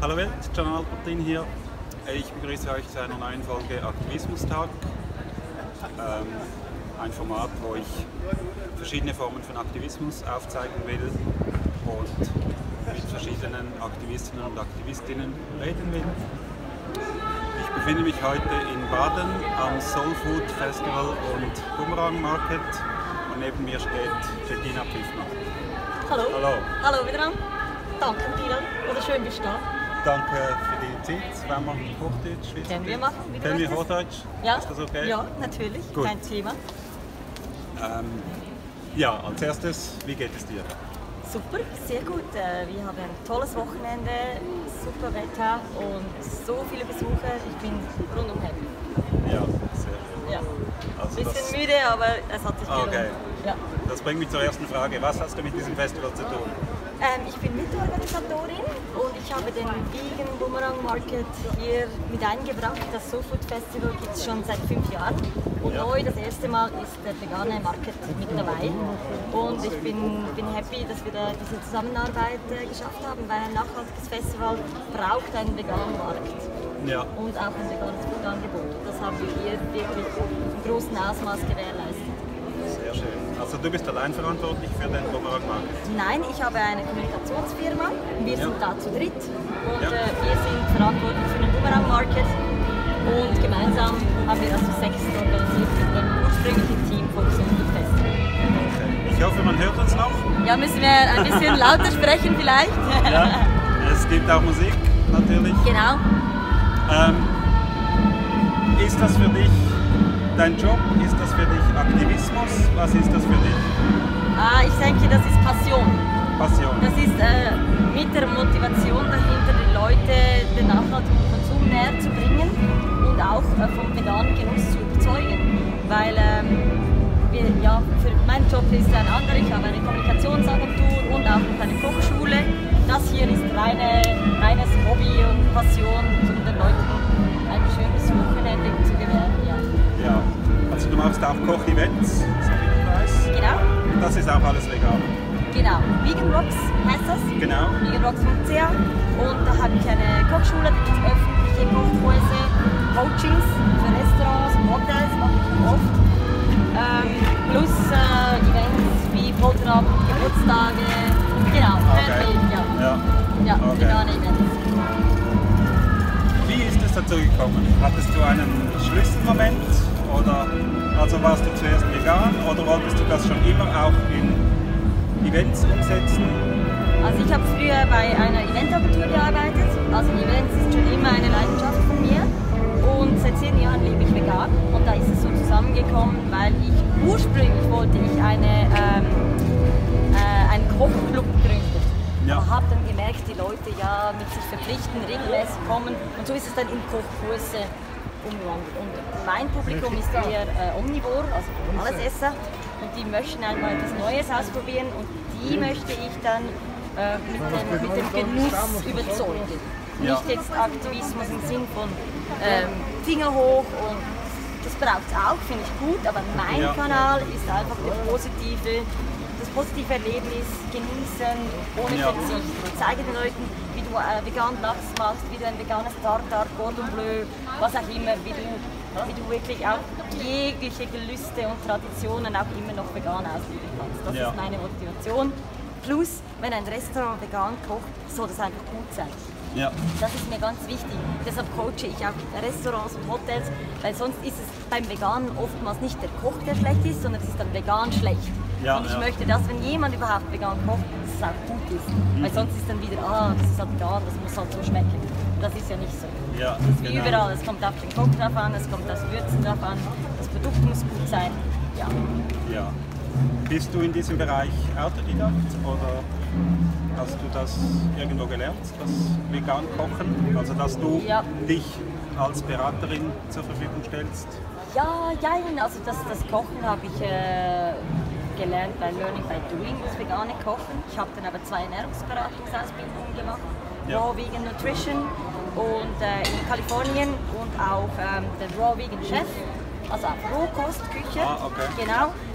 Hallo Welt, Can Albertin hier. Ich begrüße euch zu einer neuen Folge Aktivismus-Tag. Ein Format, wo ich verschiedene Formen von Aktivismus aufzeigen will und mit verschiedenen Aktivistinnen und Aktivistinnen reden will. Ich befinde mich heute in Baden am Soul Food Festival und Bumerang Market und neben mir steht Bettina Pfiffner. Hallo. Hallo. Hallo wieder. Danke, Tina. Oder schön bist du da. Danke für die Zeit. Wollen wir Hochdeutsch? Schweizerdeutsch? Können wir machen, wie du Können wir möchtest. Hochdeutsch? Ja. Ist das okay? Ja, natürlich. Gut. Kein Thema. Ja, als erstes, wie geht es dir? Super, sehr gut. Wir haben ein tolles Wochenende, super Wetter und so viele Besucher. Ich bin rundum happy. Ja, sehr schön. Ja. Also Bisschen müde, aber es hat sich gelohnt. Okay. Ja. Das bringt mich zur ersten Frage. Was hast du mit diesem Festival zu tun? Ich bin Mitorganisatorin und ich habe den Vegan Bumerang Market hier mit eingebracht. Das Soul Food Festival gibt es schon seit 5 Jahren und neu das erste Mal ist der vegane Market mit dabei. Und ich bin happy, dass wir da diese Zusammenarbeit geschafft haben, weil ein nachhaltiges Festival braucht einen veganen Markt. Ja. Und auch ein veganes Food-Angebot. Das haben wir hier wirklich im großen Ausmaß gewährleistet. Sehr schön. Also du bist allein verantwortlich für den Bumerang Market? Nein, ich habe eine Kommunikationsfirma. Wir sind da zu dritt und Ja. wir sind verantwortlich für den Bumerang Market. Und gemeinsam haben wir also 6 organisiert mit dem ursprünglichen Team vom Soul Food Festival. Okay. Ich hoffe, man hört uns noch. Ja, müssen wir ein bisschen lauter sprechen vielleicht? Ja. Es gibt auch Musik, natürlich. Genau. Ist das für dich dein Job? Ist das für dich Aktivismus? Was ist das für dich? Ich denke, das ist Passion. Passion. Das ist mit der Motivation dahinter, die Leute den nachhaltigen Konsum näher zu bringen und auch vom veganen Genuss zu überzeugen. Weil für mein Job ist ein anderer, ich habe eine Kommunikationsagentur und auch noch eine Kochschule. Das hier ist reines Hobby und Passion, um den Leuten ein schönes Wochenende zu gewähren. Ja. Also du machst auch Koch-Events, so wie ich weiß. Genau. Und das ist auch alles vegan. Genau, Vegan Rocks heißt das. Genau. veganrocks.ch und da habe ich eine Kochschule, da gibt es öffentliche Kochkurse, Coachings für Restaurants und Hotels, mache ich oft. Plus Events wie Fotoabend, Geburtstage, genau, ja, Okay. vegane Events. Wie ist es dazu gekommen? Hattest du einen Schlüsselmoment? Oder also warst du zuerst vegan oder wolltest du das schon immer auch in Events umsetzen? Also ich habe früher bei einer Eventagentur gearbeitet, also Events ist schon immer eine Leidenschaft von mir und seit 10 Jahren lebe ich vegan und da ist es so zusammengekommen, weil ursprünglich wollte ich einen Kochclub gründen. Ja. Aber habe dann gemerkt, die Leute ja mit sich verpflichten, regelmäßig kommen und so ist es dann in Kochkurse umgewandelt. Und mein Publikum ist eher omnivor, also alles Esser und die möchten einmal etwas Neues ausprobieren und die möchte ich dann mit dem Genuss überzeugen. Ja. Nicht jetzt Aktivismus im Sinn von Finger hoch und das braucht es auch, finde ich gut, aber mein Kanal ist einfach das positive Erlebnis genießen, ohne Verzicht. Ich zeige den Leuten, wie du veganen Lachs machst, wie du ein veganes Tartar, Cordon Bleu, was auch immer, wie du wirklich auch jegliche Gelüste und Traditionen auch immer noch vegan ausleben kannst. Das ist meine Motivation. Plus, wenn ein Restaurant vegan kocht, soll das einfach gut sein. Ja. Das ist mir ganz wichtig. Deshalb coache ich auch Restaurants und Hotels, weil sonst ist es beim Veganen oftmals nicht der Koch, der schlecht ist, sondern es ist dann vegan schlecht. Ja, und ich möchte, dass wenn jemand überhaupt vegan kocht, dass es auch gut ist. Weil sonst ist dann wieder, das ist halt vegan, das muss halt so schmecken. Das ist ja nicht so. Ja, Das ist wie überall, es kommt auf den Koch drauf an, es kommt aufs Würzen drauf an, das Produkt muss gut sein. Ja. Ja. Bist du in diesem Bereich Autodidakt oder hast du das irgendwo gelernt, das vegan Kochen? Also dass du dich als Beraterin zur Verfügung stellst? Ja, also das Kochen habe ich gelernt bei Learning by Doing, das vegane Kochen. Ich habe dann aber 2 Ernährungsberatungsausbildungen gemacht, Raw Vegan Nutrition und in Kalifornien und auch der Raw Vegan Chef, also auch Rohkostküche. Okay. Genau.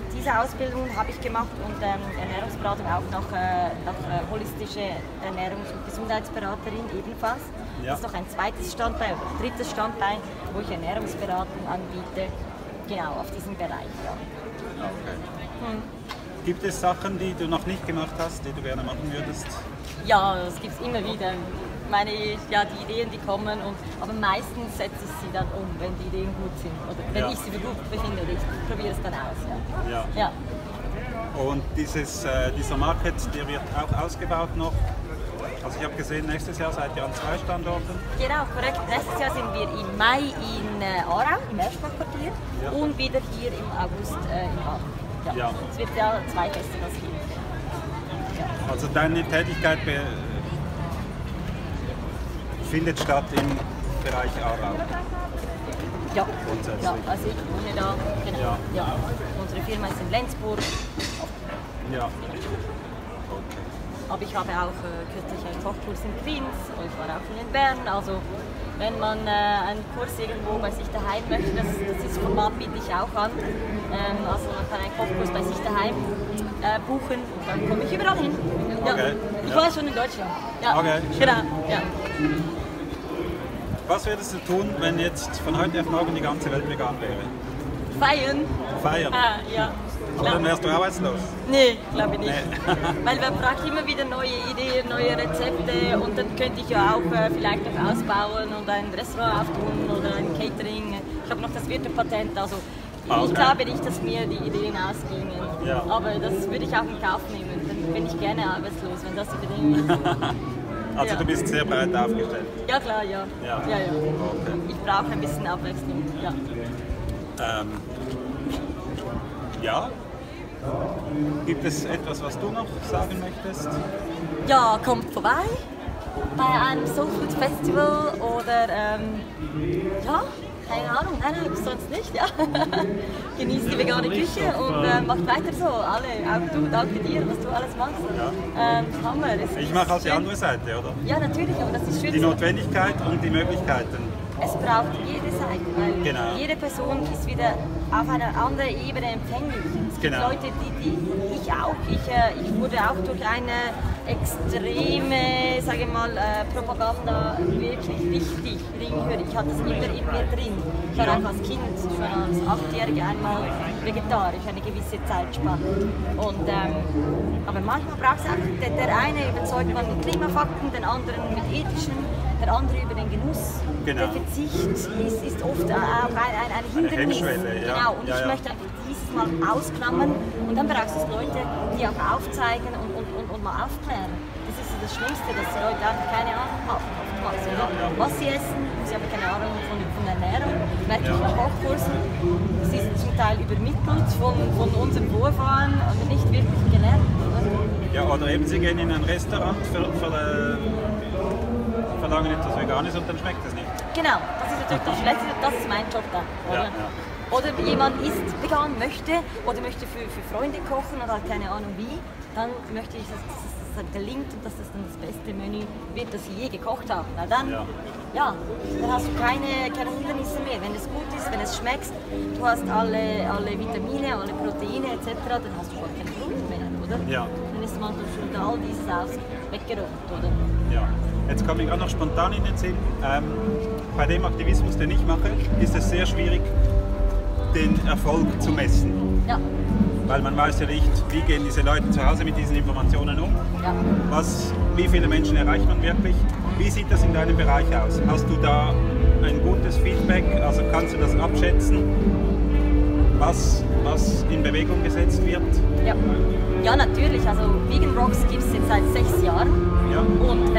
diese Ausbildung habe ich gemacht und Ernährungsberatung auch nach holistische Ernährungs- und Gesundheitsberaterin ebenfalls. Ja. Das ist noch ein zweites Standbein oder drittes Standbein, wo ich Ernährungsberatung anbiete, genau auf diesem Bereich. Ja. Okay. Gibt es Sachen, die du noch nicht gemacht hast, die du gerne machen würdest? Ja, das gibt es immer wieder. Die Ideen, die kommen, aber meistens setze ich sie dann um, wenn die Ideen gut sind oder wenn ich sie für gut befinde. Ich probiere es dann aus. Ja. Und dieser Market, der wird auch ausgebaut noch. Also ich habe gesehen, nächstes Jahr seid ihr an 2 Standorten. Genau, korrekt. Nächstes Jahr sind wir im Mai in Aarau, im Erzbach-Quartier und wieder hier im August in Aachen. Ja. Es wird ja 2 Festivals geben. Ja. Also deine Tätigkeit findet statt im Bereich Aarau? Ja. Grundsätzlich? Ja, also ich wohne da, genau. Ja. Unsere Firma ist in Lenzburg. Ja. Okay. Aber ich habe auch kürzlich einen Kochkurs in Kriens und ich war auch schon in Bern. Also wenn man einen Kurs irgendwo bei sich daheim möchte, das Format biete ich auch an. Also man kann einen Kochkurs bei sich daheim buchen und dann komme ich überall hin. Ja. Okay. Ich war schon in Deutschland. Ja. Okay. Genau. Ja. Was würdest du tun, wenn jetzt von heute auf morgen die ganze Welt vegan wäre? Feiern. Feiern? Ja. Aber dann wärst du arbeitslos? Nee, glaube ich nicht. Nee. Weil man braucht immer wieder neue Ideen, neue Rezepte und dann könnte ich ja auch vielleicht noch ausbauen und ein Restaurant auftun oder ein Catering. Ich habe noch das Wirtepatent, also ich glaube nicht, dass mir die Ideen ausgingen. Ja. Aber das würde ich auch in Kauf nehmen, dann bin ich gerne arbeitslos, wenn das die Bedingung ist. Also du bist sehr breit aufgestellt? Ja klar, ja. Okay. Ich brauche ein bisschen Abwechslung, ja. Gibt es etwas, was du noch sagen möchtest? Ja, kommt vorbei bei einem Soulfood Festival oder keine Ahnung, nein, sonst nicht, ja. Genießt die vegane Küche und macht weiter so, alle, auch du, danke dir, was du alles machst. Ja. Hammer. Ich mache halt die andere Seite, oder? Ja, natürlich, aber das ist schön. Die Notwendigkeit und die Möglichkeiten. Es braucht jede Seite, weil jede Person ist wieder auf einer anderen Ebene empfänglich. Es gibt Leute, ich auch. Ich wurde auch durch eine extreme, sage ich mal, Propaganda wirklich wichtig. Ich hatte es immer in mir drin. Ich war auch als Kind, schon als 8-Jährige einmal vegetarisch, eine gewisse Zeitspanne. Aber manchmal braucht es auch, der eine überzeugt man mit Klimafakten, den anderen mit ethischen, der andere über den Genuss. Genau. Der Verzicht ist oft auch ein Hindernis. Genau. Und ich möchte einfach dieses Mal ausklammern und dann brauchst du Leute, die auch aufzeigen und mal aufklären. Das ist das Schlimmste, dass die Leute einfach keine Ahnung haben, was sie essen. Sie haben keine Ahnung von Ernährung. Merke ich in Kochkursen, sie sind zum Teil übermittelt von unseren Vorfahren, aber nicht wirklich gelernt. Oder? Ja, oder eben sie gehen in ein Restaurant, verlangen etwas Veganes und dann schmeckt es nicht. Genau, das ist natürlich das Schlechte, das ist mein Job dann. Oder? Ja. Oder jemand isst vegan, möchte für Freunde kochen oder halt keine Ahnung wie, dann möchte ich, dass das gelingt und dass das dann das beste Menü wird, das sie je gekocht haben. Na dann, dann hast du keine Hindernisse mehr. Wenn es gut ist, wenn es schmeckt, du hast alle Vitamine, alle Proteine etc., dann hast du gar keinen Grund mehr, oder? Ja. Dann ist man schon all dieses weggeräumt, oder? Ja. Jetzt komme ich auch noch spontan in den Sinn. Bei dem Aktivismus, den ich mache, ist es sehr schwierig, den Erfolg zu messen. Ja. Weil man weiß ja nicht, wie gehen diese Leute zu Hause mit diesen Informationen um. Ja. Wie viele Menschen erreicht man wirklich? Wie sieht das in deinem Bereich aus? Hast du da ein gutes Feedback? Also kannst du das abschätzen, was in Bewegung gesetzt wird? Ja, natürlich. Also Vegan Rocks gibt es jetzt seit 6 Jahren. Ja. Und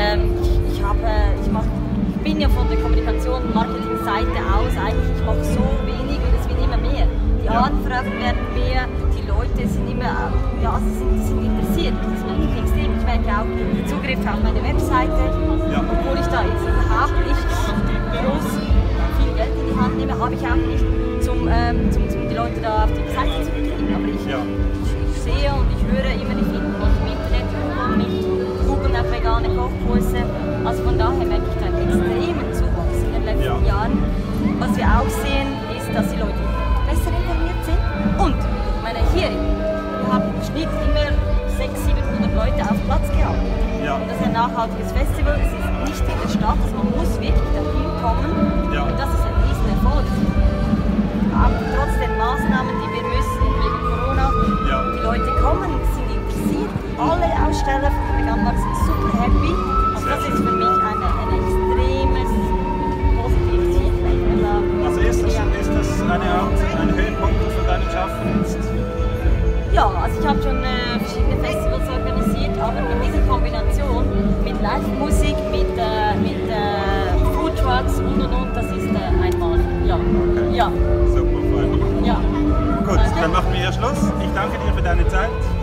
ich bin ja von der Kommunikation- und Marketing-Seite aus, ich mache so wenig und es wird immer mehr. Die Anfragen werden mehr, die Leute sind immer, sie sind interessiert. Das merke ich extrem. Ich merke auch den Zugriff auf meine Webseite, obwohl ich da jetzt überhaupt nicht groß viel Geld in die Hand nehme, habe ich auch nicht, um die Leute da auf die Seite zu kriegen. Aber ich sehe und ich höre immer, die finden mich im Internet, googeln auf vegane Kochkurse. Also von daher merke ich da einen extremen Zuwachs in den letzten Jahren. Was wir auch sehen, ist, dass die Leute besser informiert sind und hier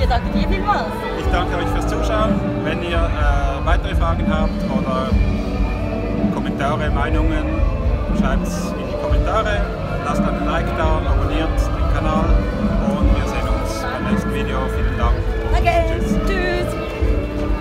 danke dir vielmals. Ich danke euch fürs Zuschauen. Wenn ihr weitere Fragen habt oder Kommentare, Meinungen, schreibt es in die Kommentare. Lasst einen Like da, abonniert den Kanal.